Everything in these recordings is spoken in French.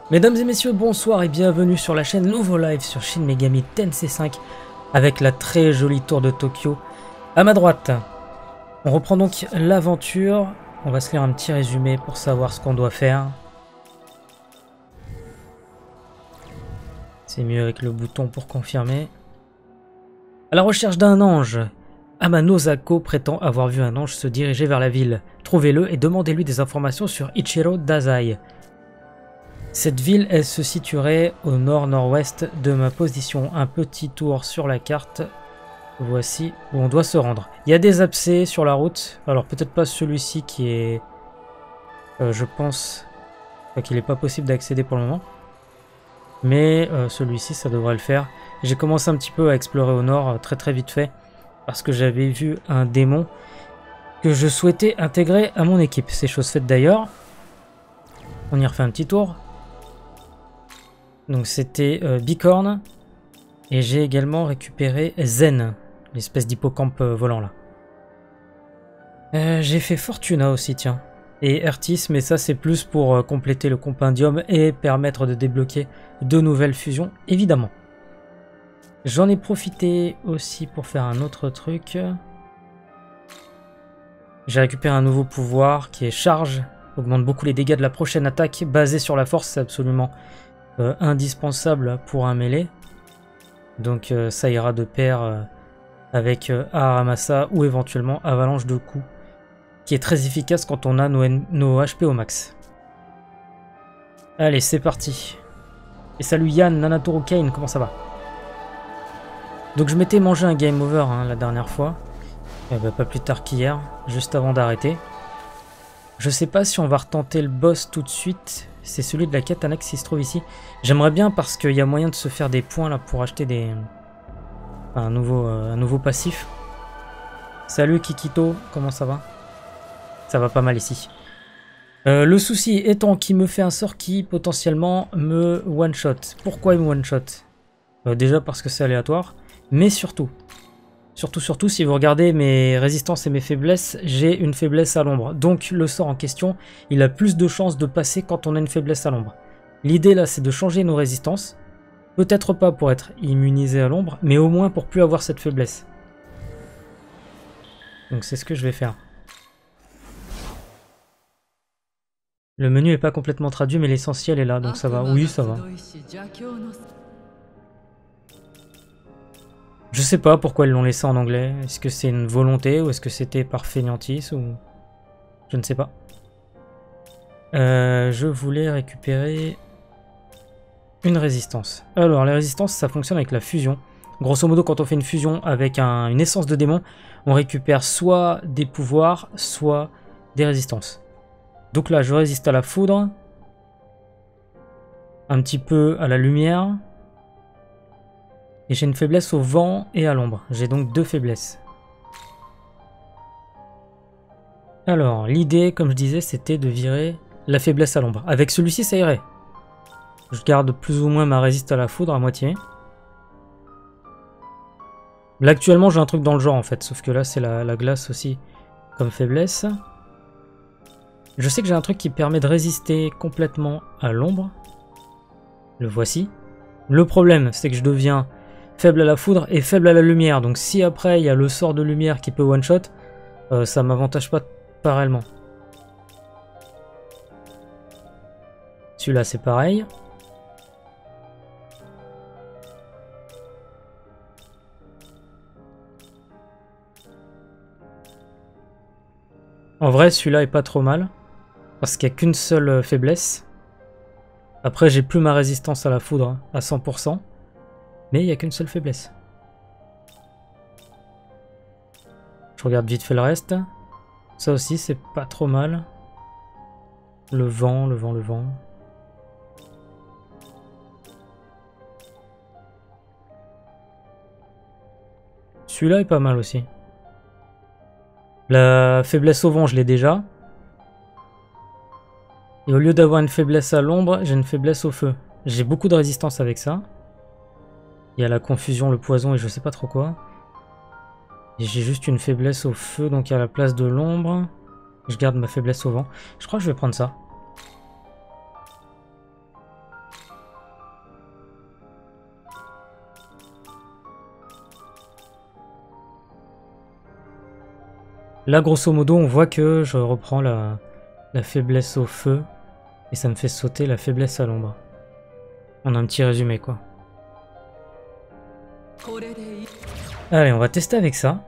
Mesdames et messieurs, bonsoir et bienvenue sur la chaîne Nouveau Live sur Shin Megami Tensei 5 avec la très jolie tour de Tokyo à ma droite. On reprend donc l'aventure, on va se lire un petit résumé pour savoir ce qu'on doit faire. C'est mieux avec le bouton pour confirmer. À la recherche d'un ange, Amano Zako prétend avoir vu un ange se diriger vers la ville. Trouvez-le et demandez-lui des informations sur Ichiro Dazai. Cette ville, elle se situerait au nord-nord-ouest de ma position. Un petit tour sur la carte. Voici où on doit se rendre. Il y a des abcès sur la route. Alors peut-être pas celui-ci qui est... je pense qu'il n'est pas possible d'accéder pour le moment. Mais celui-ci, ça devrait le faire. J'ai commencé un petit peu à explorer au nord très vite fait. Parce que j'avais vu un démon que je souhaitais intégrer à mon équipe. C'est chose faite d'ailleurs. On y refait un petit tour. Donc c'était Bicorne. Et j'ai également récupéré Zen, l'espèce d'hippocampe volant là. J'ai fait Fortuna aussi, tiens. Et Ertis, mais ça c'est plus pour compléter le compendium et permettre de débloquer de nouvelles fusions, évidemment. J'en ai profité aussi pour faire un autre truc. J'ai récupéré un nouveau pouvoir qui est charge. Augmente beaucoup les dégâts de la prochaine attaque basée sur la force, c'est absolument indispensable pour un mêlé. Donc ça ira de pair avec Aramasa ou éventuellement Avalanche de coups, qui est très efficace quand on a nos HP au max. Allez, c'est parti. Et salut Yann, Nanatoro Kane, comment ça va? Donc je m'étais mangé un game over la dernière fois, pas plus tard qu'hier, juste avant d'arrêter. Je sais pas si on va retenter le boss tout de suite. C'est celui de la quête annexe qui se trouve ici. J'aimerais bien parce qu'il y a moyen de se faire des points là pour acheter des... un nouveau passif. Salut Kikito, comment ça va? Ça va pas mal ici. Le souci étant qu'il me fait un sort qui potentiellement me one-shot. Pourquoi il me one-shot? Déjà parce que c'est aléatoire, mais surtout si vous regardez mes résistances et mes faiblesses, j'ai une faiblesse à l'ombre. Donc le sort en question, il a plus de chances de passer quand on a une faiblesse à l'ombre. L'idée là, c'est de changer nos résistances. Peut-être pas pour être immunisé à l'ombre, mais au moins pour plus avoir cette faiblesse. Donc c'est ce que je vais faire. Le menu n'est pas complètement traduit, mais l'essentiel est là, donc ça va. Oui, ça va. Je sais pas pourquoi ils l'ont laissé en anglais. Est-ce que c'est une volonté ou est-ce que c'était par fainéantise ou... Je ne sais pas. Je voulais récupérer une résistance. Alors, les résistances, ça fonctionne avec la fusion. Grosso modo, quand on fait une fusion avec une essence de démon, on récupère soit des pouvoirs, soit des résistances. Donc là, je résiste à la foudre, un petit peu à la lumière. Et j'ai une faiblesse au vent et à l'ombre. J'ai donc deux faiblesses. Alors, l'idée, comme je disais, c'était de virer la faiblesse à l'ombre. Avec celui-ci, ça irait. Je garde plus ou moins ma résiste à la foudre à moitié. Là, actuellement, j'ai un truc dans le genre, en fait. Sauf que là, c'est la glace aussi comme faiblesse. Je sais que j'ai un truc qui permet de résister complètement à l'ombre. Le voici. Le problème, c'est que je deviens... faible à la foudre et faible à la lumière. Donc si après il y a le sort de lumière qui peut one-shot, ça m'avantage pas pareillement. Celui-là c'est pareil. En vrai celui-là est pas trop mal. Parce qu'il n'y a qu'une seule faiblesse. Après j'ai plus ma résistance à la foudre à 100%. Mais il n'y a qu'une seule faiblesse. Je regarde vite fait le reste. Ça aussi, c'est pas trop mal. Le vent. Celui-là est pas mal aussi. La faiblesse au vent, je l'ai déjà. Et au lieu d'avoir une faiblesse à l'ombre, j'ai une faiblesse au feu. J'ai beaucoup de résistance avec ça. Il y a la confusion, le poison et je sais pas trop quoi. Et j'ai juste une faiblesse au feu, donc à la place de l'ombre. Je garde ma faiblesse au vent. Je crois que je vais prendre ça. Là, grosso modo, on voit que je reprends la faiblesse au feu et ça me fait sauter la faiblesse à l'ombre. On a un petit résumé, quoi. Allez, on va tester avec ça.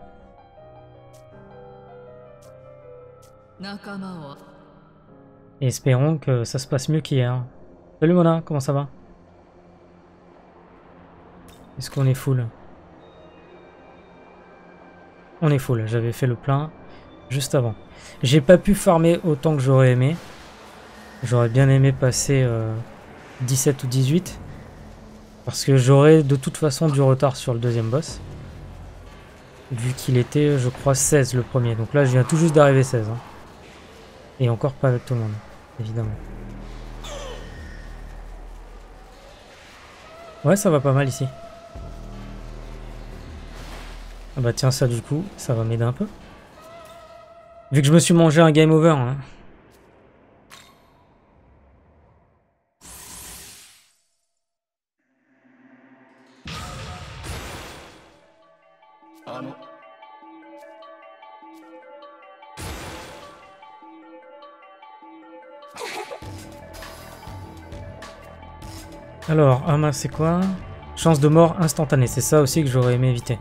Et espérons que ça se passe mieux qu'hier. Salut Mona, comment ça va? Est-ce qu'on est full? On est full, j'avais fait le plein juste avant. J'ai pas pu farmer autant que j'aurais aimé. J'aurais bien aimé passer 17 ou 18. Parce que j'aurais de toute façon du retard sur le deuxième boss. Vu qu'il était, je crois, 16 le premier. Donc là, je viens tout juste d'arriver 16. Hein. Et encore pas avec tout le monde, évidemment. Ouais, ça va pas mal ici. Ah bah tiens, ça du coup, ça va m'aider un peu. Vu que je me suis mangé un game over. Hein. Alors, Ama, c'est quoi? Chance de mort instantanée, c'est ça aussi que j'aurais aimé éviter.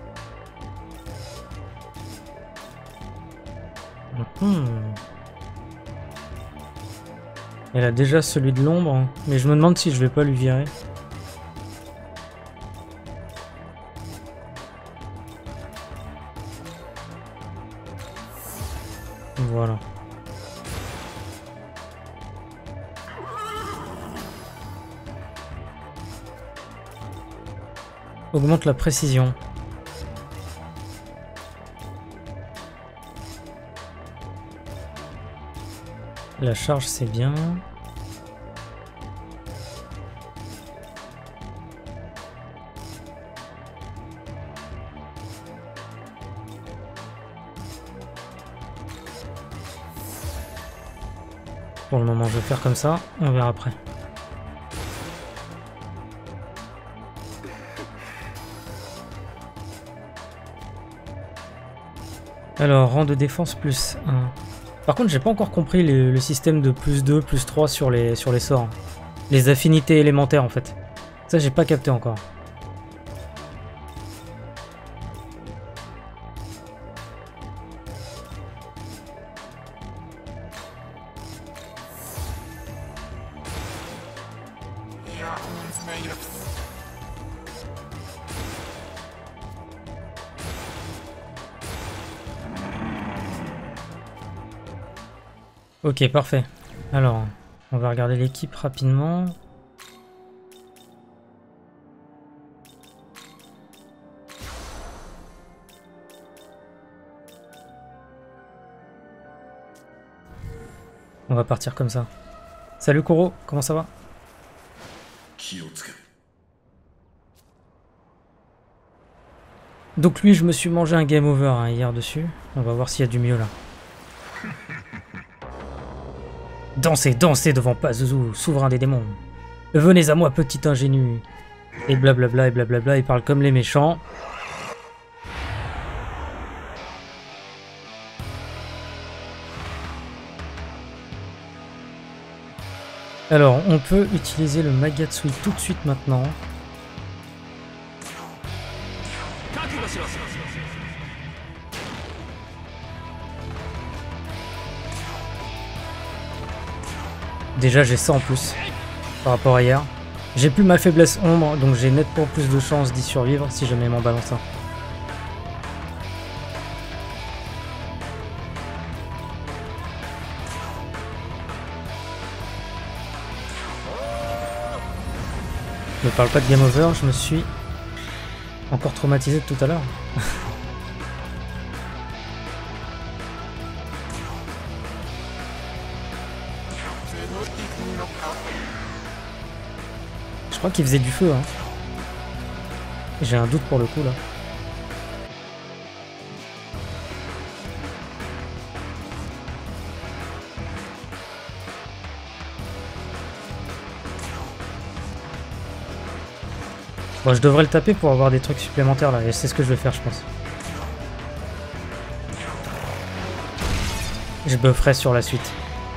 Elle a déjà celui de l'ombre, mais je me demande si je vais pas lui virer. Voilà. Augmente la précision. La charge, c'est bien. Pour le moment, je vais faire comme ça. On verra après. Alors, rang de défense plus 1. Par contre, j'ai pas encore compris le système de plus 2, plus 3 sur les sorts. Les affinités élémentaires, en fait. Ça, j'ai pas capté encore. Ok, parfait. Alors, on va regarder l'équipe rapidement. On va partir comme ça. Salut Koro, comment ça va? Donc lui, je me suis mangé un game over hein, hier dessus. On va voir s'il y a du mieux là. Dansez, dansez devant Pazuzu, souverain des démons. Venez à moi, petit ingénu. Et blablabla, et blablabla, il parle comme les méchants. Alors, on peut utiliser le Magatsui tout de suite maintenant. Déjà j'ai ça en plus par rapport à hier. J'ai plus ma faiblesse ombre donc j'ai nettement plus de chances d'y survivre si jamais m'en balance un. Ne parle pas de game over, je me suis encore traumatisé de tout à l'heure. Je crois qu'il faisait du feu. Hein. J'ai un doute pour le coup là. Bon, je devrais le taper pour avoir des trucs supplémentaires là, et c'est ce que je vais faire, je pense. Je bufferai sur la suite.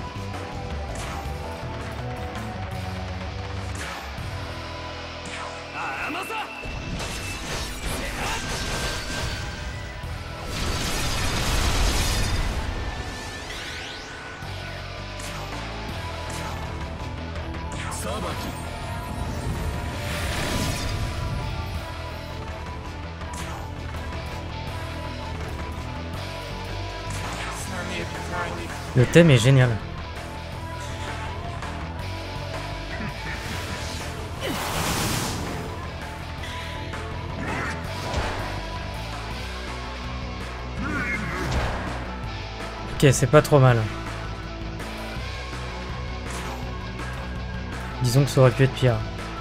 Le thème est génial. Ok, c'est pas trop mal. Disons que ça aurait pu être pire.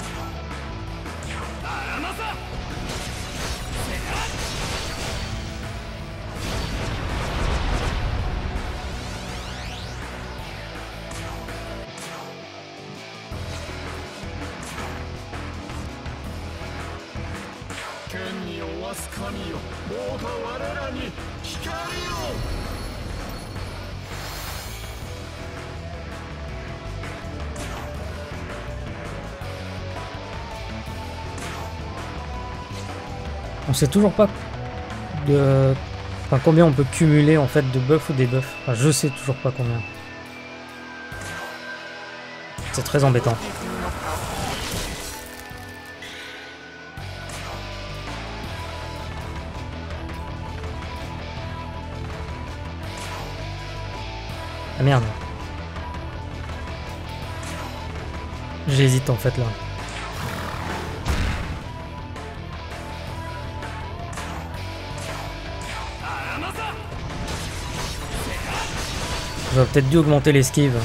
On sait toujours pas de... enfin, combien on peut cumuler en fait de buffs ou des buffs. Enfin, je sais toujours pas combien. C'est très embêtant. Ah merde. J'hésite en fait là. J'aurais peut-être dû augmenter l'esquive.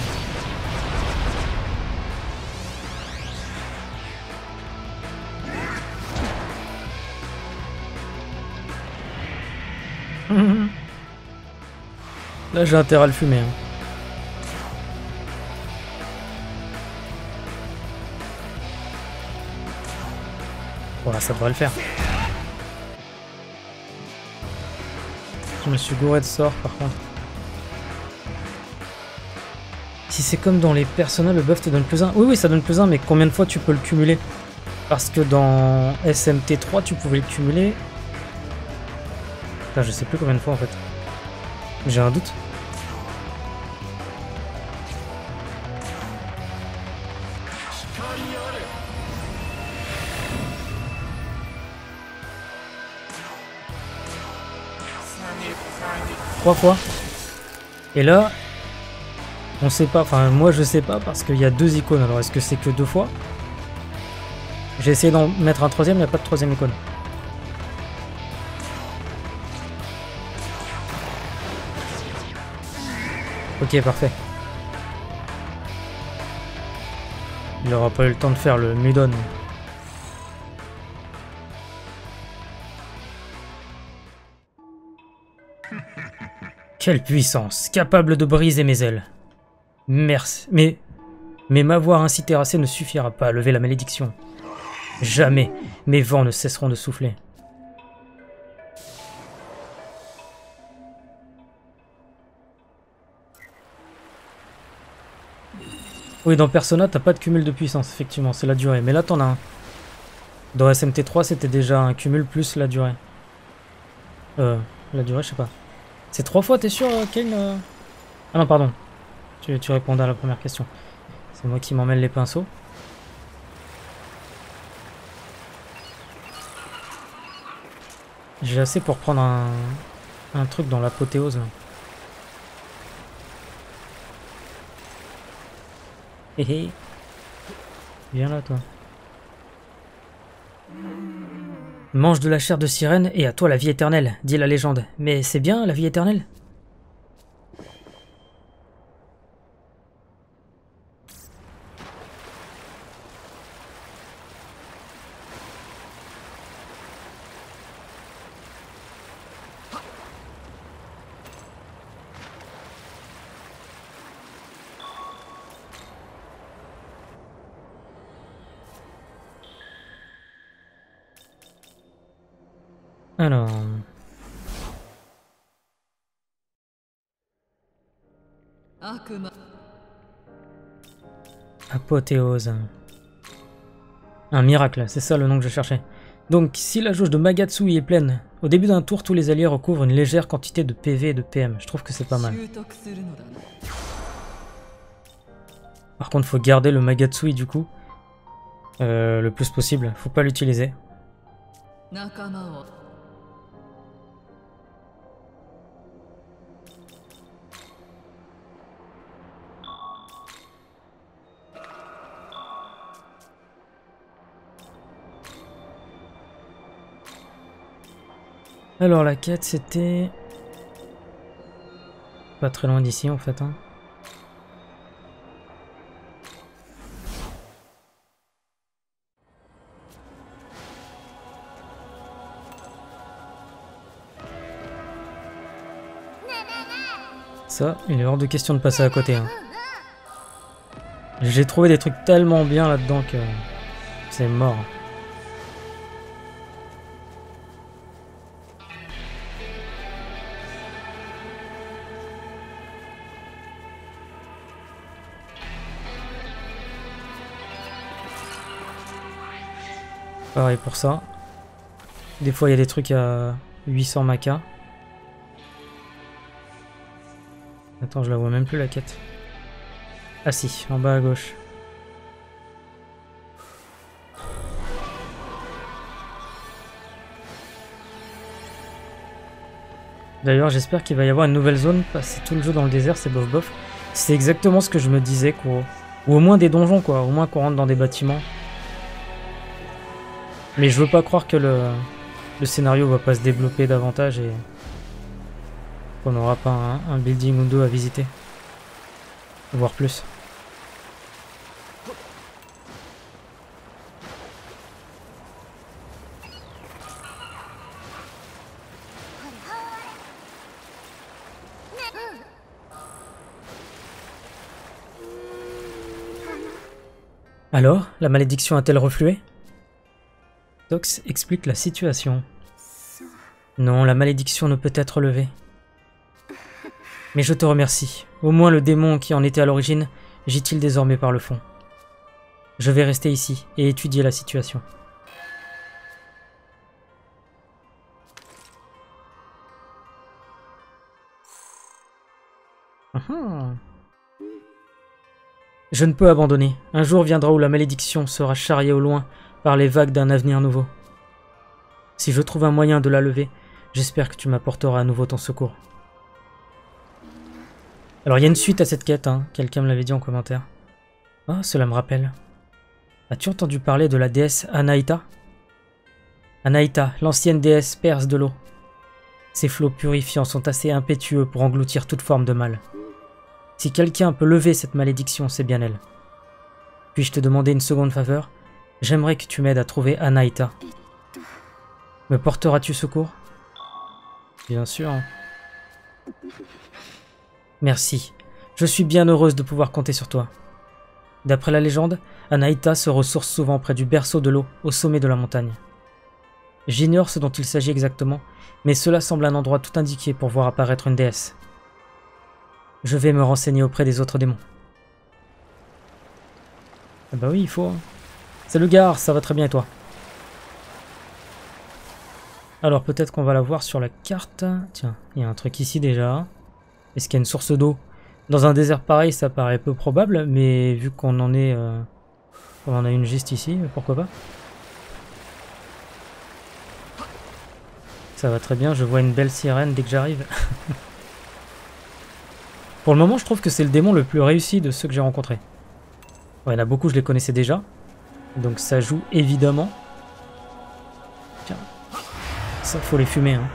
Là j'ai intérêt à le fumer. Hein. Voilà, ça devrait le faire. Je me suis gouré de sort par contre. Si c'est comme dans les personnages, le buff te donne plus 1. Oui, oui, ça donne plus 1, mais combien de fois tu peux le cumuler? Parce que dans SMT3, tu pouvais le cumuler. Enfin, je sais plus combien de fois en fait. J'ai un doute. Trois fois. Et là, on sait pas, enfin moi je sais pas parce qu'il y a deux icônes, alors est-ce que c'est que deux fois? J'ai essayé d'en mettre un troisième, il n'y a pas de troisième icône. Ok, parfait. Il aura pas eu le temps de faire le Mudon. Quelle puissance, capable de briser mes ailes. Merci, mais m'avoir ainsi terrassé ne suffira pas à lever la malédiction. Jamais mes vents ne cesseront de souffler. Oui, dans Persona, t'as pas de cumul de puissance, effectivement, c'est la durée. Mais là, t'en as un. Dans SMT3, c'était déjà un cumul plus la durée. La durée, je sais pas. C'est 3 fois, t'es sûr, Kane Ah non, pardon. Tu répondais à la première question. C'est moi qui m'emmêle les pinceaux. J'ai assez pour prendre un truc dans l'apothéose, là. Hé hé. Viens là, toi. Mange de la chair de sirène et à toi la vie éternelle, dit la légende. Mais c'est bien, la vie éternelle? Alors... Apothéose. Un miracle, c'est ça le nom que je cherchais. Donc, si la jauge de Magatsui est pleine, au début d'un tour, tous les alliés recouvrent une légère quantité de PV et de PM. Je trouve que c'est pas mal. Par contre, faut garder le Magatsui du coup. Le plus possible. Faut pas l'utiliser. Alors la quête c'était... Pas très loin d'ici en fait. Hein. Ça, il est hors de question de passer à côté. Hein. J'ai trouvé des trucs tellement bien là-dedans que c'est mort. Pareil pour ça. Des fois il y a des trucs à 800 macas. Attends, je la vois même plus la quête. Ah si, en bas à gauche. D'ailleurs, j'espère qu'il va y avoir une nouvelle zone. Passer tout le jeu dans le désert, c'est bof bof. C'est exactement ce que je me disais, quoi. Ou au moins des donjons, quoi. Au moins qu'on rentre dans des bâtiments. Mais je veux pas croire que le scénario va pas se développer davantage et qu'on n'aura pas un building ou deux à visiter. Voire plus. Alors, la malédiction a-t-elle reflué? Tox explique la situation. Non, la malédiction ne peut être levée. Mais je te remercie. Au moins le démon qui en était à l'origine gît-il désormais par le fond. Je vais rester ici et étudier la situation. Je ne peux abandonner. Un jour viendra où la malédiction sera charriée au loin par les vagues d'un avenir nouveau. Si je trouve un moyen de la lever, j'espère que tu m'apporteras à nouveau ton secours. Alors il y a une suite à cette quête, hein. Quelqu'un me l'avait dit en commentaire. Oh, cela me rappelle. As-tu entendu parler de la déesse Anaïta? Anaïta, l'ancienne déesse perse de l'eau. Ses flots purifiants sont assez impétueux pour engloutir toute forme de mal. Si quelqu'un peut lever cette malédiction, c'est bien elle. Puis-je te demander une seconde faveur? J'aimerais que tu m'aides à trouver Anaïta. Me porteras-tu secours? Bien sûr. Merci. Je suis bien heureuse de pouvoir compter sur toi. D'après la légende, Anaïta se ressource souvent près du berceau de l'eau, au sommet de la montagne. J'ignore ce dont il s'agit exactement, mais cela semble un endroit tout indiqué pour voir apparaître une déesse. Je vais me renseigner auprès des autres démons. Ah bah oui, il faut. Salut Gar, ça va très bien et toi? Alors peut-être qu'on va la voir sur la carte. Tiens, il y a un truc ici déjà. Est-ce qu'il y a une source d'eau? Dans un désert pareil, ça paraît peu probable, mais vu qu'on en est... on en a une juste ici, pourquoi pas? Ça va très bien, je vois une belle sirène dès que j'arrive. Pour le moment, je trouve que c'est le démon le plus réussi de ceux que j'ai rencontrés. Ouais, il y en a beaucoup, je les connaissais déjà. Donc ça joue évidemment. Tiens, ça faut les fumer, hein.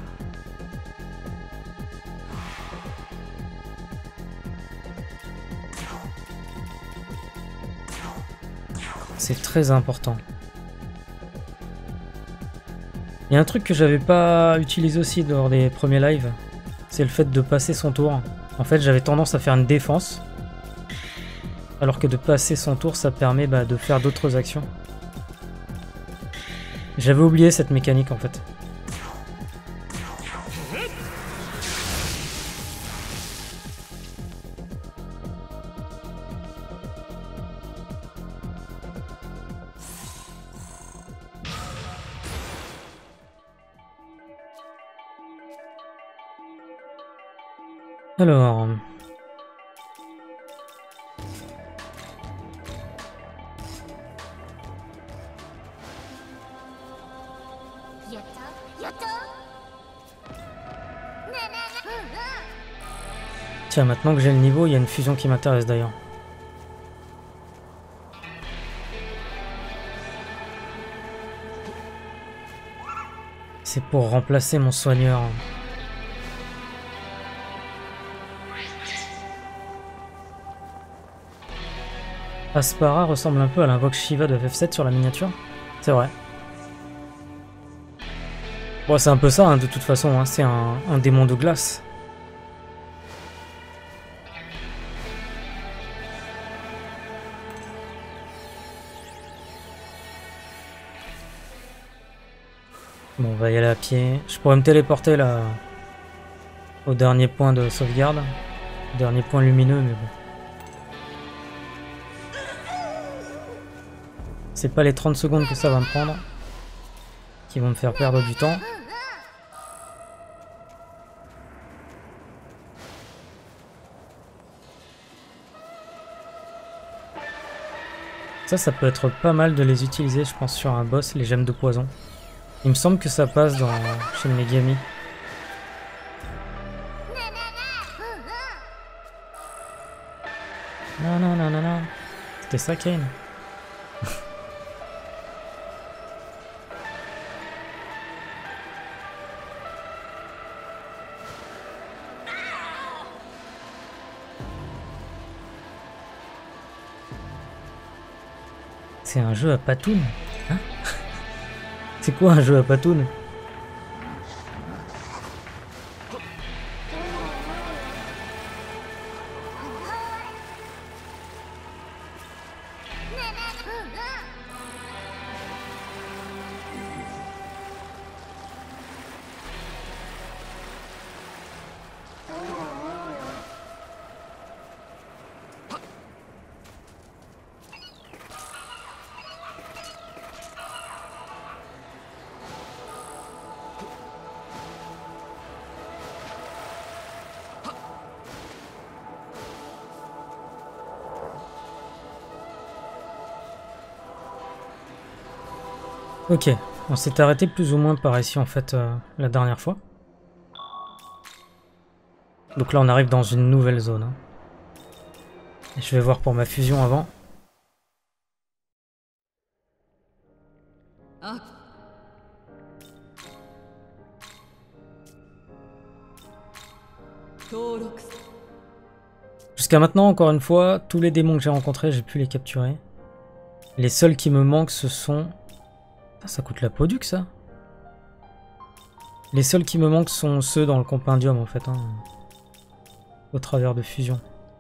C'est très important. Il y a un truc que j'avais pas utilisé aussi lors des premiers lives, c'est le fait de passer son tour. En fait, j'avais tendance à faire une défense, alors que de passer son tour, ça permet de faire d'autres actions. J'avais oublié cette mécanique en fait. Alors... Tiens, maintenant que j'ai le niveau, il y a une fusion qui m'intéresse d'ailleurs. C'est pour remplacer mon soigneur. Aspara ressemble un peu à l'invoque Shiva de FF7 sur la miniature. C'est vrai. Bon, c'est un peu ça, hein, de toute façon, hein, c'est un démon de glace. Bon, on va y aller à pied. Je pourrais me téléporter là au dernier point de sauvegarde. Dernier point lumineux, mais bon. C'est pas les 30 secondes que ça va me prendre qui vont me faire perdre du temps. Ça peut être pas mal de les utiliser, je pense, sur un boss, les gemmes de poison. Il me semble que ça passe chez le Megami. Non, non, non, non, non. C'était ça, Kane. C'est un jeu à patoun, hein? C'est quoi un jeu à patoun? Ok, on s'est arrêté plus ou moins par ici en fait la dernière fois. Donc là on arrive dans une nouvelle zone. Hein. Et je vais voir pour ma fusion avant. Jusqu'à maintenant, encore une fois, tous les démons que j'ai rencontrés, j'ai pu les capturer. Les seuls qui me manquent, ce sont... Ah, ça coûte la peau duc, ça. Les seuls qui me manquent sont ceux dans le compendium, en fait. Hein, au travers de fusion.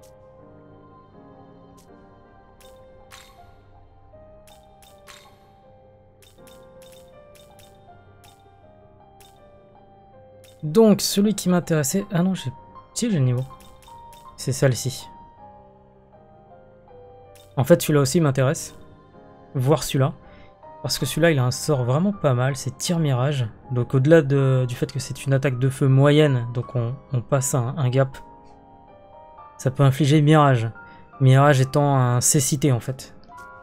Donc, celui qui m'intéressait... Ah non, j'ai... Si, j'ai le niveau. C'est celle-ci. En fait, celui-là aussi m'intéresse. Voir celui-là. Parce que celui-là, il a un sort vraiment pas mal, c'est tir mirage. Donc au-delà du fait que c'est une attaque de feu moyenne, donc on passe un gap. Ça peut infliger mirage. Mirage étant un cécité en fait.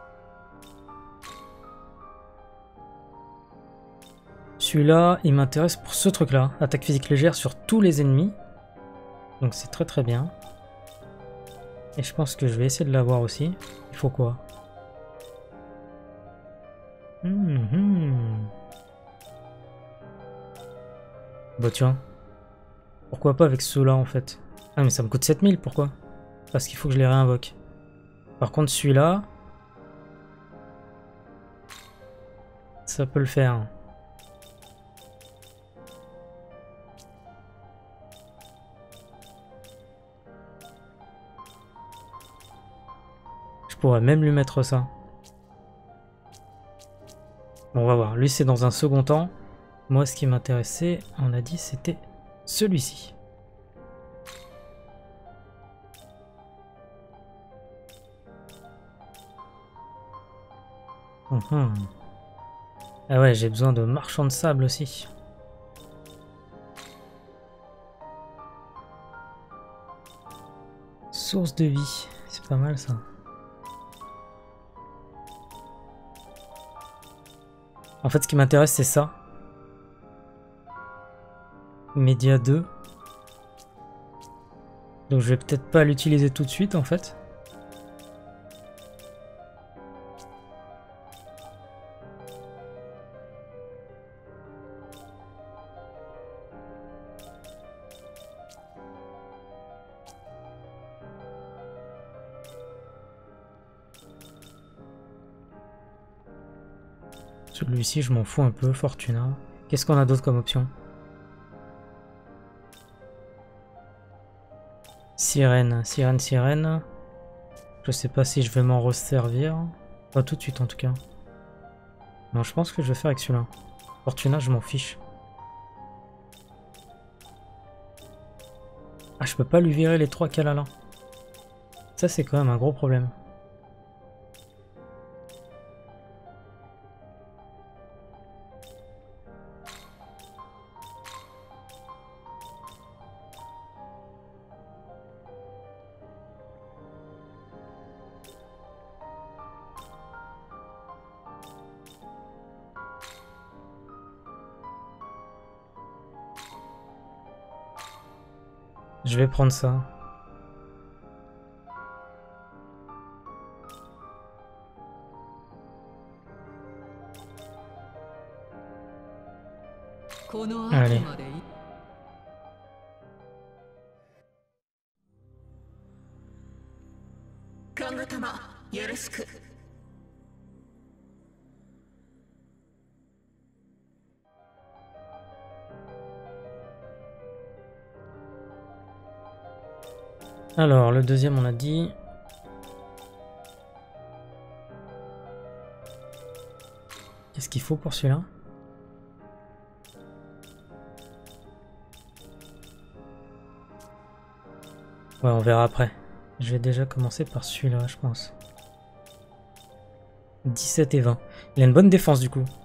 Celui-là, il m'intéresse pour ce truc-là. Attaque physique légère sur tous les ennemis. Donc c'est très très bien. Et je pense que je vais essayer de l'avoir aussi. Il faut quoi ? Bah tiens. Pourquoi pas avec ceux-là en fait? Ah mais ça me coûte 7000, pourquoi? Parce qu'il faut que je les réinvoque. Par contre celui-là... Ça peut le faire. Je pourrais même lui mettre ça. Bon, on va voir. Lui, c'est dans un second temps. Moi, ce qui m'intéressait, on a dit, c'était celui-ci. Ah ouais, j'ai besoin de marchand de sable aussi. Source de vie, c'est pas mal ça. En fait, ce qui m'intéresse, c'est ça. Média 2. Donc je vais peut-être pas l'utiliser tout de suite en fait. Celui-ci, je m'en fous un peu, Fortuna. Qu'est-ce qu'on a d'autre comme option? Sirène, sirène, sirène. Je sais pas si je vais m'en resservir. Pas tout de suite en tout cas. Non, je pense que je vais faire avec celui-là. Fortuna, je m'en fiche. Ah, je peux pas lui virer les 3 qu'elle a là. Ça, c'est quand même un gros problème. Je vais prendre ça. Allez. Alors, le deuxième, on a dit. Qu'est-ce qu'il faut pour celui-là? Ouais, on verra après. Je vais déjà commencer par celui-là, je pense. 17 et 20. Il a une bonne défense du coup.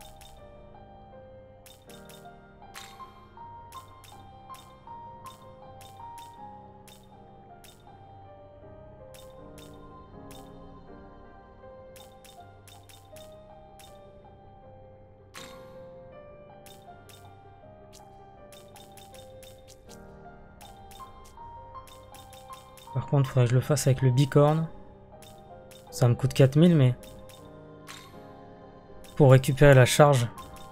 Par contre, il faudrait que je le fasse avec le bicorne. Ça me coûte 4000, mais pour récupérer la charge.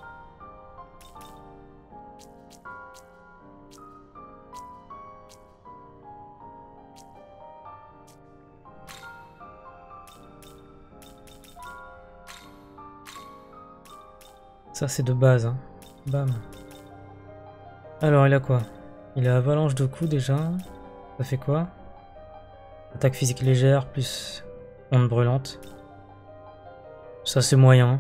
Ça, c'est de base. Hein. Bam. Alors, il a quoi? Il a avalanche de coups déjà. Ça fait quoi? Attaque physique légère plus onde brûlante. Ça, c'est moyen.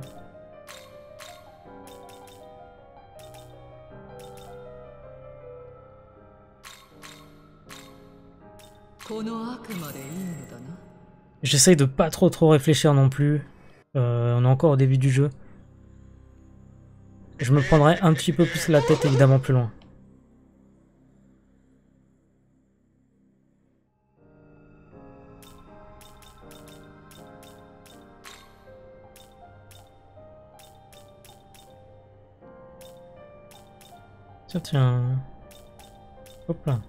J'essaye de pas trop réfléchir non plus. On est encore au début du jeu. Je me prendrai un petit peu plus la tête évidemment plus loin. Tiens, tiens. Hop là.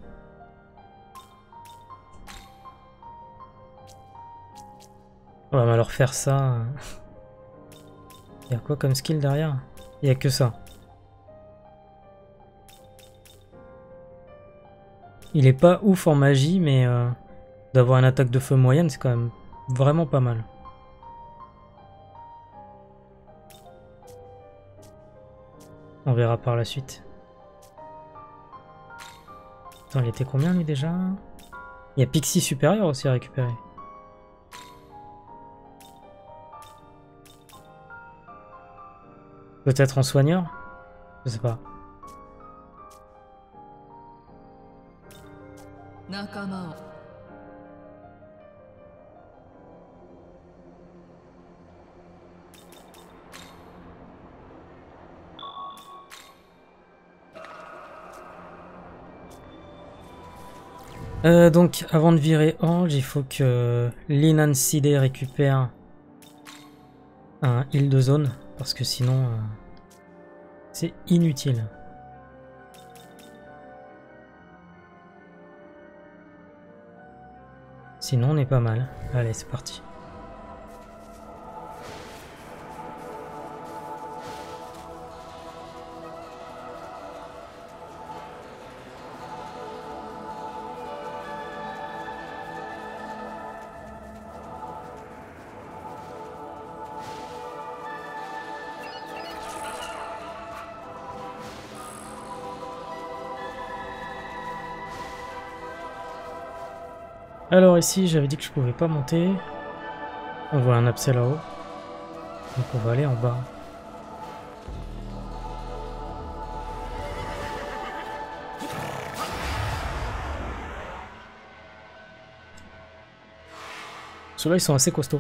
On va alors faire ça. Il y a quoi comme skill derrière? Il y a que ça. Il est pas ouf en magie, mais d'avoir une attaque de feu moyenne, c'est quand même vraiment pas mal. On verra par la suite. Attends, il était combien lui déjà? Il y a Pixie supérieur aussi à récupérer. Peut-être en soigneur? Je sais pas. Donc avant de virer Ange, il faut que Linan Sidé récupère un heal de zone, parce que sinon c'est inutile. Sinon on est pas mal. Allez, c'est parti. Alors ici, j'avais dit que je pouvais pas monter. On voit un abcès là-haut. Donc on va aller en bas. Ceux-là, ils sont assez costauds.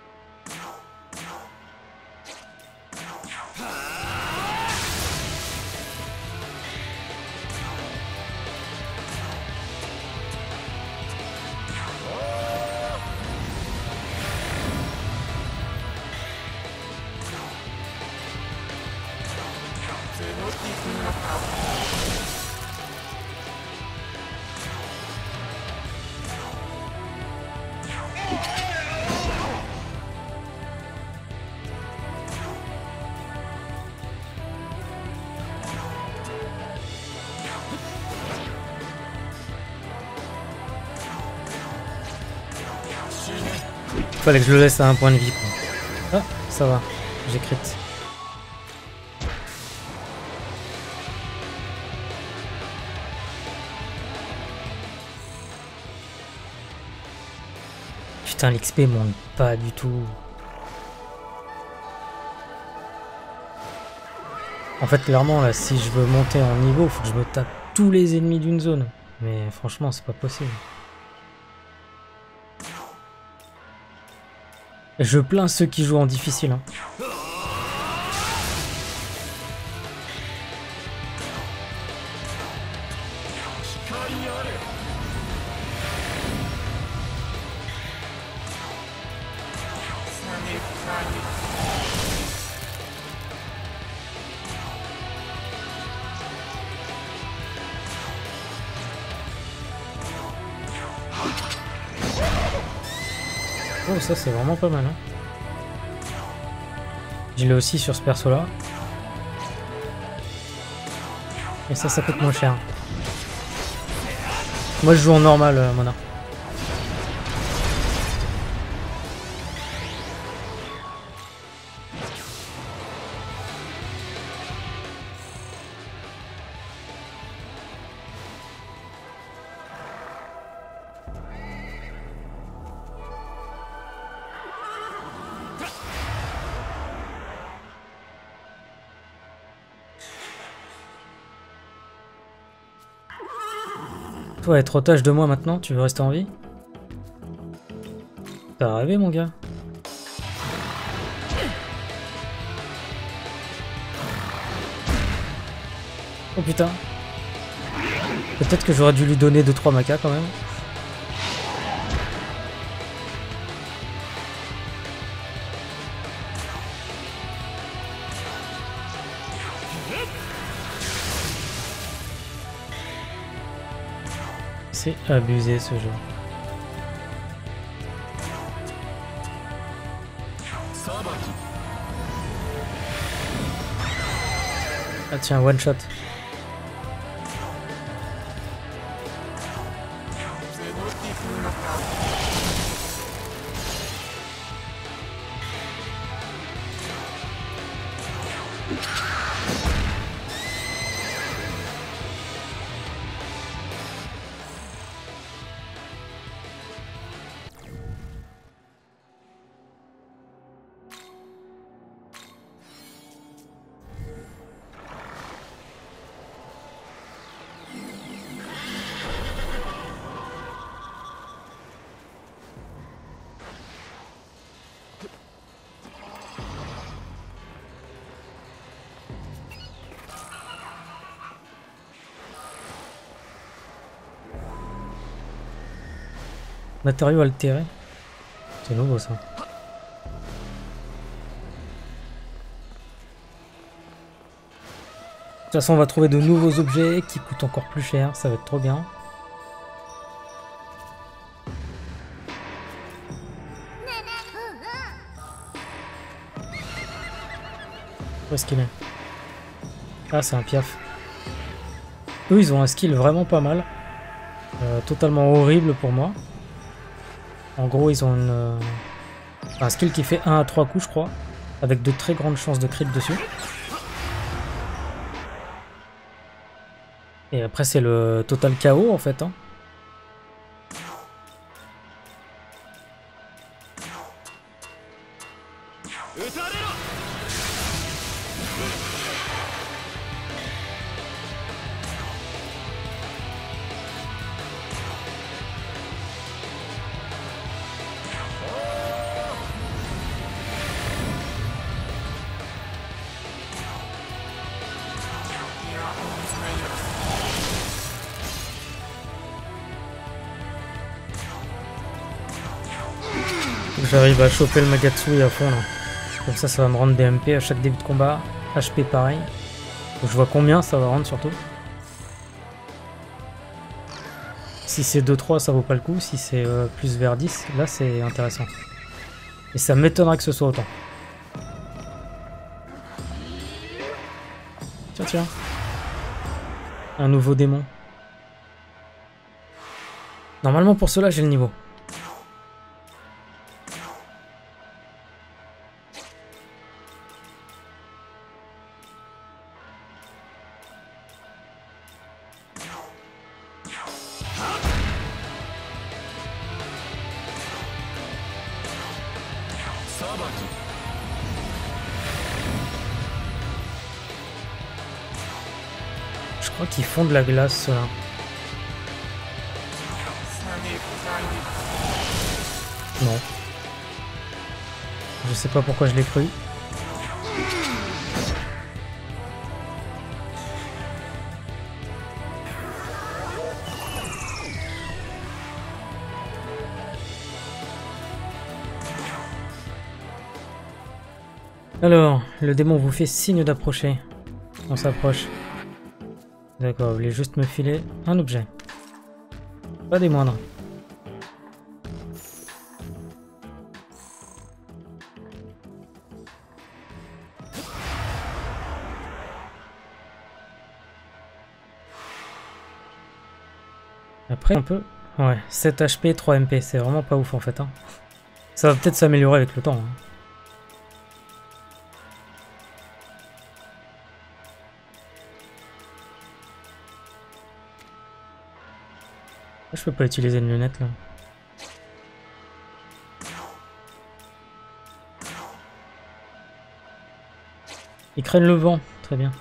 Fallait que je le laisse à un point de vie, quoi. Ah, ça va, j'ai crit. Putain, l'XP monte pas du tout. En fait, clairement, là, si je veux monter en niveau, faut que je me tape tous les ennemis d'une zone. Mais franchement, c'est pas possible. Et je plains ceux qui jouent en difficile. Hein. Oh, ça c'est vraiment pas mal. Hein. Je l'ai aussi sur ce perso là. Et ça coûte moins cher. Moi je joue en normal, Mona. Toi, être otage de moi maintenant, tu veux rester en vie? T'as rêvé, mon gars? Oh putain. Peut-être que j'aurais dû lui donner 2-3 macas quand même. C'est abusé ce jeu. Ah tiens, one shot. Matériaux altérés. C'est nouveau ça. De toute façon on va trouver de nouveaux objets qui coûtent encore plus cher, ça va être trop bien. Où est-ce qu'il est? Ah c'est un piaf. Eux ils ont un skill vraiment pas mal. Totalement horrible pour moi. En gros ils ont un skill qui fait 1 à 3 coups je crois. Avec de très grandes chances de crit dessus. Et après c'est le total KO en fait. Hein. J'arrive à choper le Magatsui à fond là. Comme ça va me rendre des MP à chaque début de combat. HP pareil. Donc je vois combien ça va rendre surtout. Si c'est 2-3 ça vaut pas le coup. Si c'est plus vers 10, là c'est intéressant. Et ça m'étonnerait que ce soit autant. Tiens tiens. Un nouveau démon. Normalement pour cela j'ai le niveau. Je crois qu'ils font de la glace, ceux-là. Non. Je sais pas pourquoi je l'ai cru. Alors, le démon vous fait signe d'approcher. On s'approche. D'accord, vous voulez juste me filer un objet. Pas des moindres. Après, on peut... Ouais, 7 HP, 3 MP, c'est vraiment pas ouf en fait. Hein. Ça va peut-être s'améliorer avec le temps. Hein. Je peux pas utiliser une lunette là. Ils craignent le vent, très bien.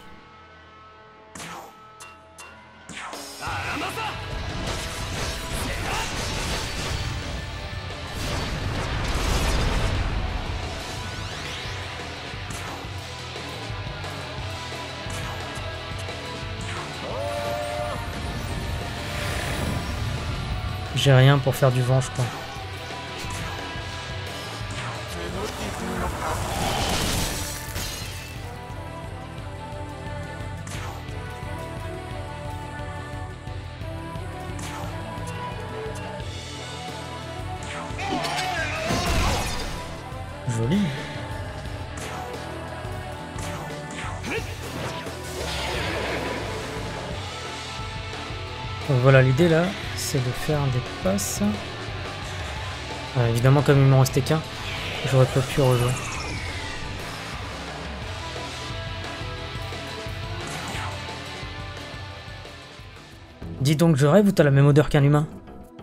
J'ai rien pour faire du vent, je crois. Joli. Donc voilà, l'idée là, c'est de faire des passes. Évidemment, comme il m'en restait qu'un, j'aurais pas pu rejouer. Dis donc, je rêve ou t'as la même odeur qu'un humain?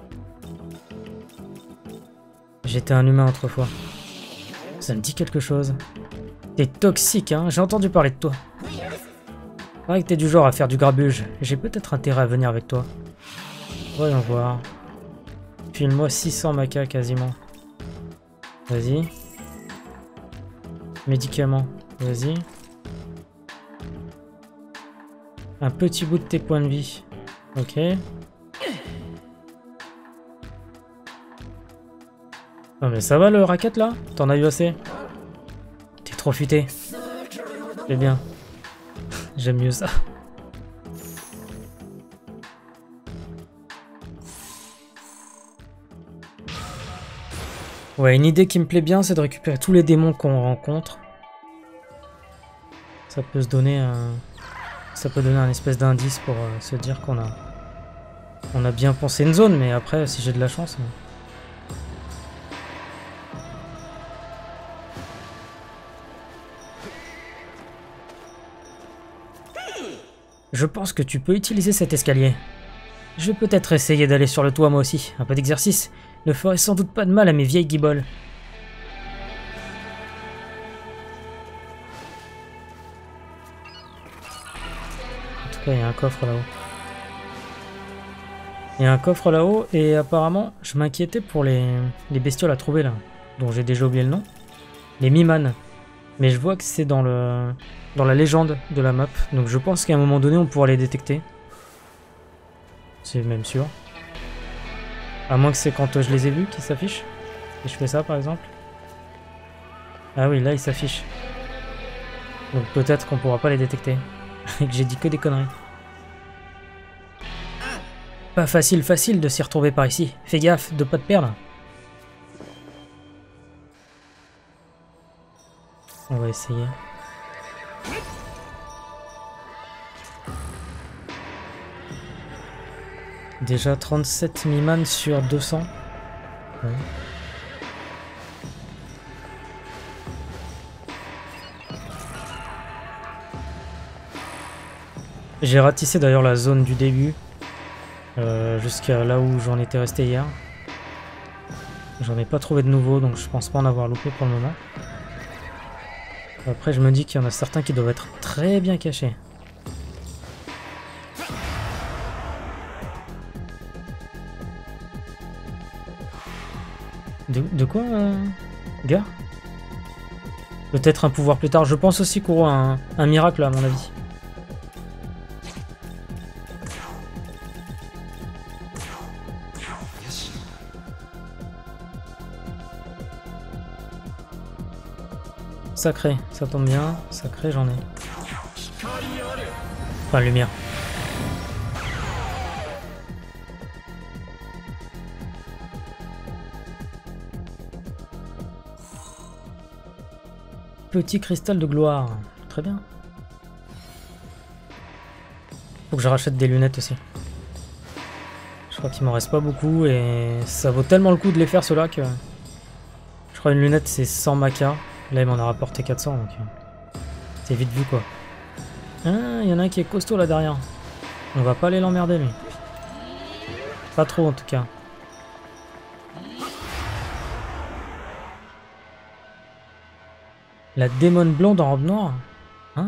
J'étais un humain autrefois. Ça me dit quelque chose. T'es toxique, hein? J'ai entendu parler de toi. Pareil que t'es du genre à faire du grabuge. J'ai peut-être intérêt à venir avec toi. Voyons voir. File-moi 600 macas quasiment. Vas-y. Médicaments. Vas-y. Un petit bout de tes points de vie. Ok. Non mais ça va le racket là? T'en as eu assez? T'es trop futé. C'est bien. J'aime mieux ça. Ouais, une idée qui me plaît bien, c'est de récupérer tous les démons qu'on rencontre. Ça peut se donner un... Ça peut donner un espèce d'indice pour se dire qu'on a bien pensé une zone, mais après, si j'ai de la chance... Je pense que tu peux utiliser cet escalier. Je vais peut-être essayer d'aller sur le toit moi aussi. Un peu d'exercice ne ferait sans doute pas de mal à mes vieilles guiboles. En tout cas, il y a un coffre là-haut. Il y a un coffre là-haut et apparemment, je m'inquiétais pour les bestioles à trouver là, dont j'ai déjà oublié le nom. Les Miman. Mais je vois que c'est dans la légende de la map, donc je pense qu'à un moment donné, on pourra les détecter. C'est même sûr. À moins que c'est quand je les ai vus qu'ils s'affichent. Et je fais ça par exemple. Ah oui, là ils s'affichent. Donc peut-être qu'on pourra pas les détecter. Et que j'ai dit que des conneries. Pas facile de s'y retrouver par ici. Fais gaffe de pas te perdre. On va essayer. Déjà 37 Miman sur 200. Ouais. J'ai ratissé d'ailleurs la zone du début. Jusqu'à là où j'en étais resté hier. J'en ai pas trouvé de nouveau, donc je pense pas en avoir loupé pour le moment. Après je me dis qu'il y en a certains qui doivent être très bien cachés. De quoi, gars? Peut-être un pouvoir plus tard. Je pense aussi qu'on aura un miracle à mon avis. Sacré, ça tombe bien. Sacré, j'en ai. Enfin, lumière. Petit cristal de gloire. Très bien. Faut que je rachète des lunettes aussi. Je crois qu'il m'en reste pas beaucoup et ça vaut tellement le coup de les faire ceux-là que... Je crois une lunette c'est 100 maca. Là il m'en a rapporté 400 donc... C'est vite vu quoi. Ah, il y en a un qui est costaud là derrière. On va pas aller l'emmerder lui. Pas trop en tout cas. La démone blonde en robe noire. Ah.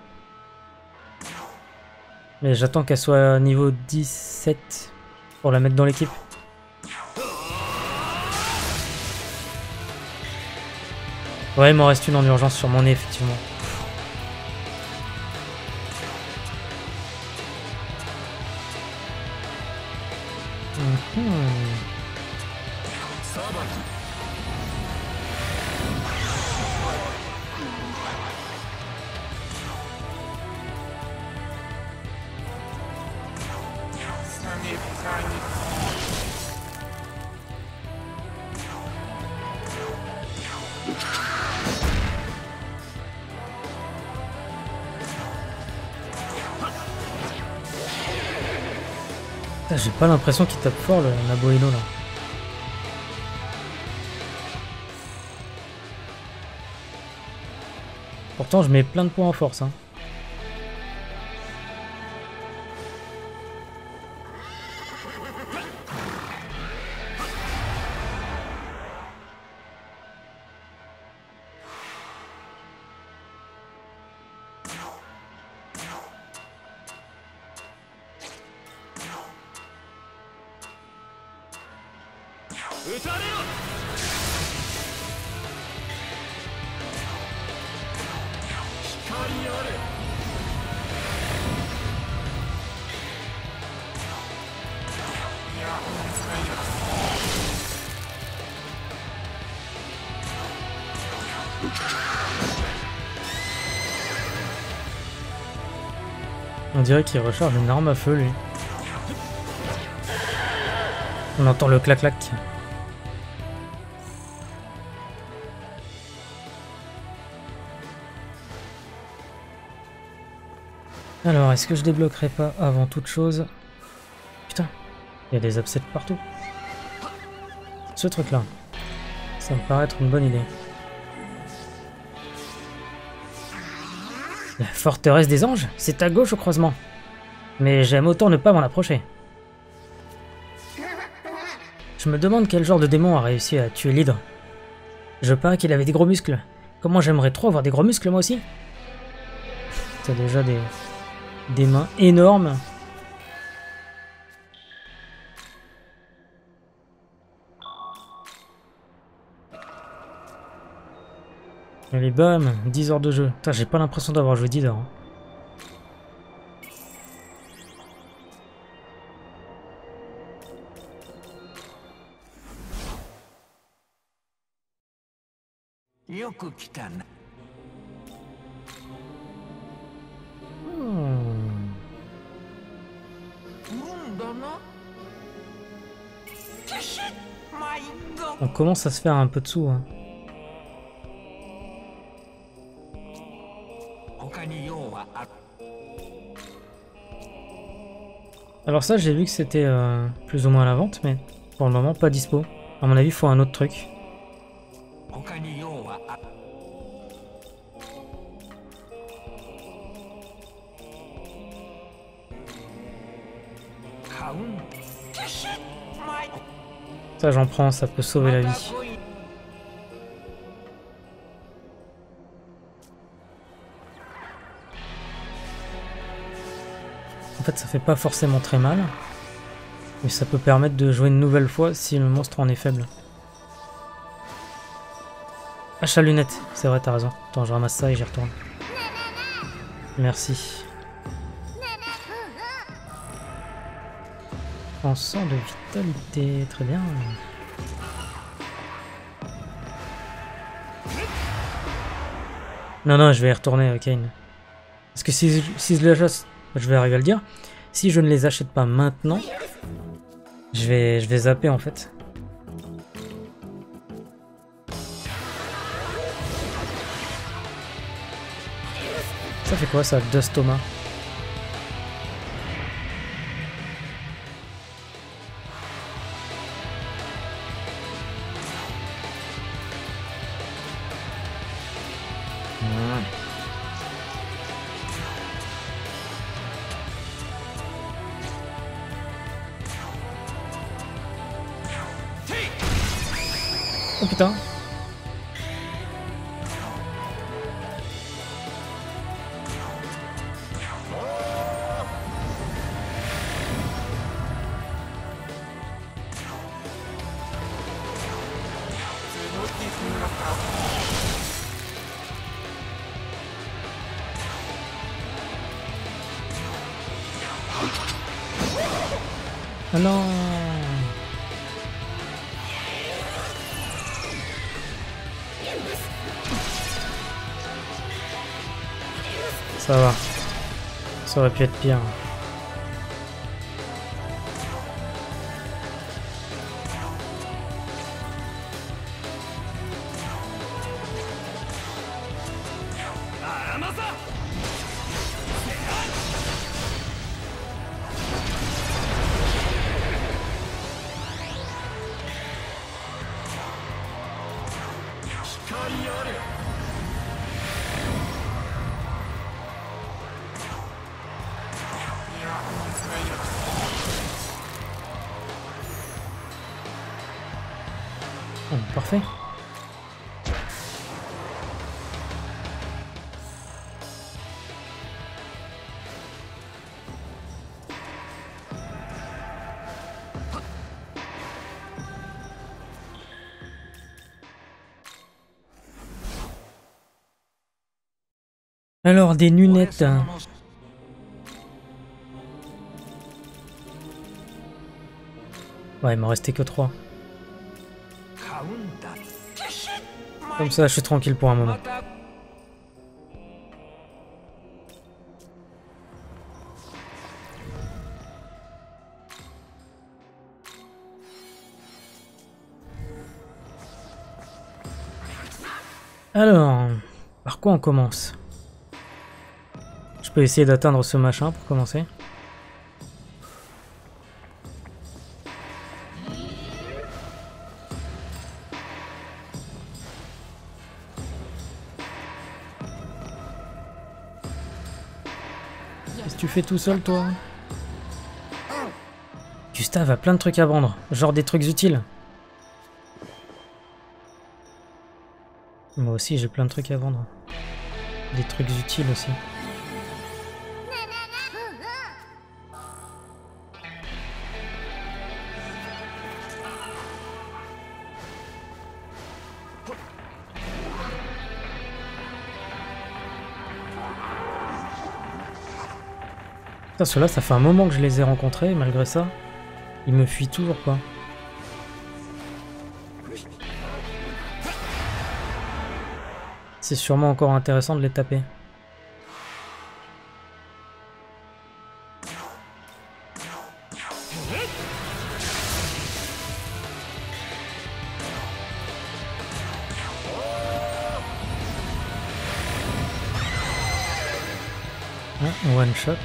Mais j'attends qu'elle soit niveau 17 pour la mettre dans l'équipe. Ouais, il m'en reste une en urgence sur mon nez, effectivement. J'ai pas l'impression qu'il tape fort le Naboino là. Pourtant je mets plein de points en force hein. On dirait qu'il recharge une arme à feu, lui. On entend le clac-clac. Alors, est-ce que je débloquerai pas avant toute chose? Putain, il y a des abcès de partout. Ce truc-là, ça me paraît être une bonne idée. La forteresse des anges, c'est à gauche au croisement. Mais j'aime autant ne pas m'en approcher. Je me demande quel genre de démon a réussi à tuer l'hydre. Je parie qu'il avait des gros muscles. Comment j'aimerais trop avoir des gros muscles moi aussi. T'as déjà des mains énormes. Allez bam, 10 heures de jeu. Putain, j'ai pas l'impression d'avoir joué 10 heures. Hein. On commence à se faire un peu de sous. Hein. Alors ça, j'ai vu que c'était plus ou moins à la vente, mais pour le moment, pas dispo. À mon avis, il faut un autre truc. Ça, j'en prends, ça peut sauver la vie. En fait, ça fait pas forcément très mal. Mais ça peut permettre de jouer une nouvelle fois si le monstre en est faible. Hache à lunettes, c'est vrai, t'as raison. Attends, je ramasse ça et j'y retourne. Merci. Encens de vitalité, très bien. Non, non, je vais y retourner, Kane. Parce que si je les achète, je vais arriver à le dire. Si je ne les achète pas maintenant, je vais zapper en fait. Ça fait quoi ça, Dust Thomas? Oh putain. Oh non. Ça va. Ça aurait pu être pire. Oh, parfait. Alors, des lunettes. Ouais, il m'en restait que 3. Comme ça, je suis tranquille pour un moment. Alors, par quoi on commence? Je peux essayer d'atteindre ce machin pour commencer. Qu'est-ce que tu fais tout seul, toi? Gustave a plein de trucs à vendre, genre des trucs utiles. Moi aussi, j'ai plein de trucs à vendre. Des trucs utiles aussi. Putain, ceux-là, ça fait un moment que je les ai rencontrés, malgré ça. Ils me fuient toujours, quoi. C'est sûrement encore intéressant de les taper. Un one shot.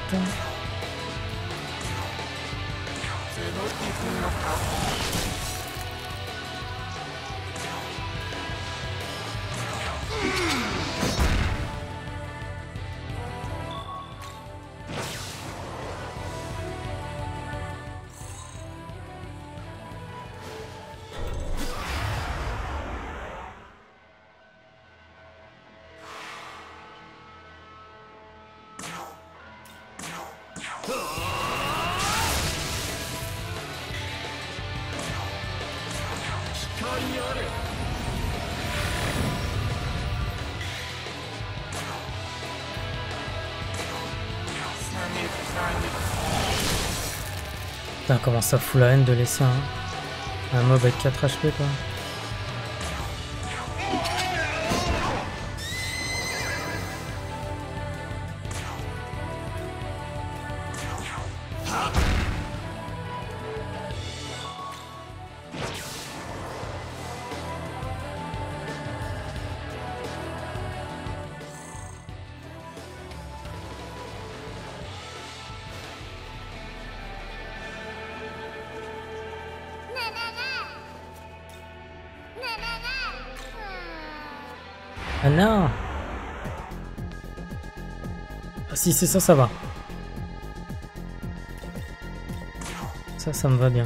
Putain, comment ça fout la haine de laisser un mob avec 4 HP, quoi. Ah non! Ah si c'est ça, ça va. Ça me va bien.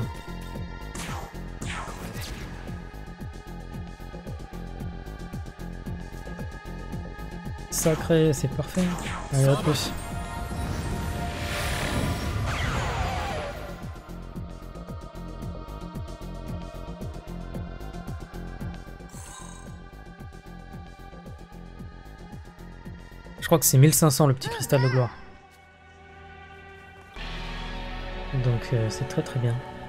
Sacré, c'est parfait. Allez, à plus. Je crois que c'est 1500 le petit cristal de gloire. Donc c'est très très bien.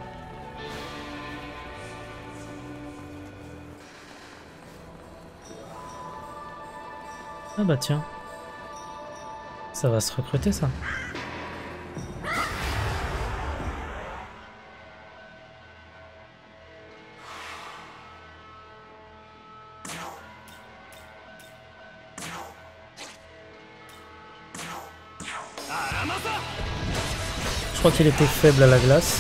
Ah bah tiens. Ça va se recruter ça. Je crois qu'il était faible à la glace.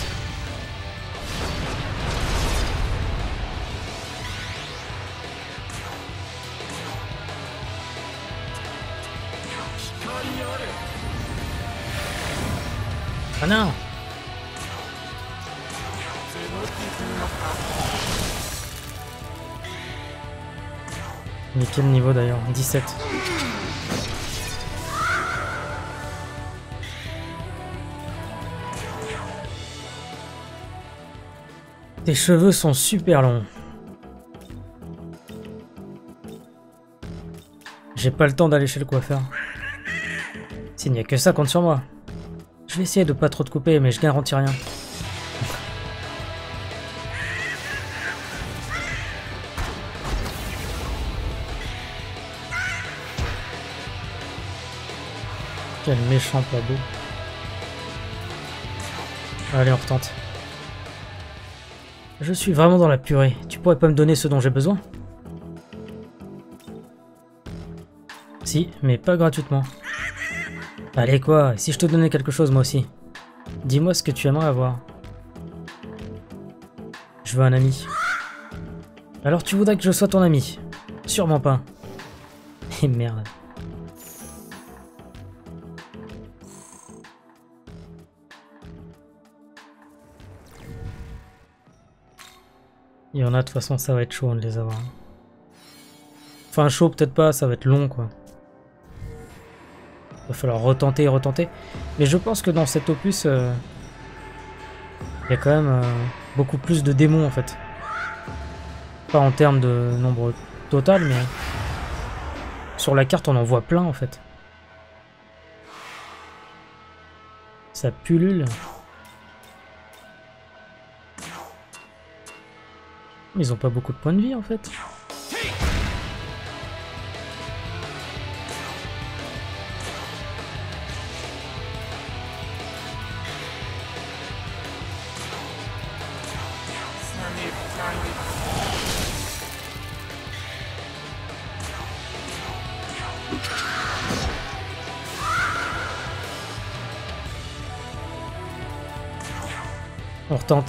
Ah non! Il est quel niveau d'ailleurs? 17. Tes cheveux sont super longs. J'ai pas le temps d'aller chez le coiffeur. S'il n'y a que ça, compte sur moi. Je vais essayer de pas trop te couper, mais je garantis rien. Quel méchant pas beau. Allez, on retente. Je suis vraiment dans la purée. Tu pourrais pas me donner ce dont j'ai besoin? Si, mais pas gratuitement. Allez quoi, et si je te donnais quelque chose moi aussi? Dis-moi ce que tu aimerais avoir. Je veux un ami. Alors tu voudrais que je sois ton ami? Sûrement pas. Et merde. Il y en a, de toute façon, ça va être chaud de les avoir. Enfin, chaud, peut-être pas, ça va être long, quoi. Il va falloir retenter et retenter. Mais je pense que dans cet opus, il y a quand même beaucoup plus de démons, en fait. Pas en termes de nombre total, mais... Sur la carte, on en voit plein, en fait. Ça pullule. Ils ont pas beaucoup de points de vie, en fait. On retente.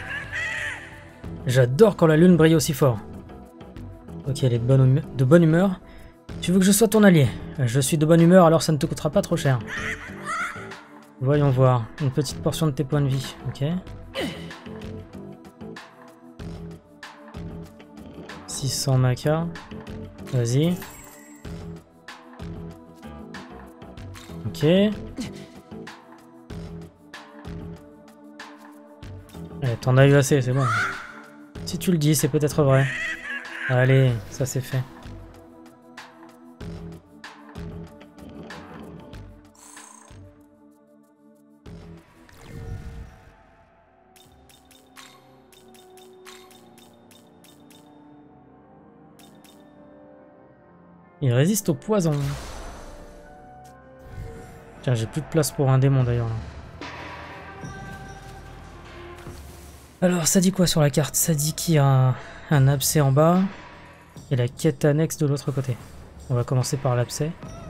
J'adore quand la lune brille aussi fort. Ok, elle est de bonne humeur. Tu veux que je sois ton allié? Je suis de bonne humeur, alors ça ne te coûtera pas trop cher. Voyons voir. Une petite portion de tes points de vie. Ok. 600 maca. Vas-y. Ok. Allez, t'en as eu assez, c'est bon. Si tu le dis, c'est peut-être vrai. Allez, ça c'est fait. Il résiste au poison. Tiens, j'ai plus de place pour un démon d'ailleurs là. Alors, ça dit quoi sur la carte? Ça dit qu'il y a un abcès en bas et la quête annexe de l'autre côté. On va commencer par l'abcès.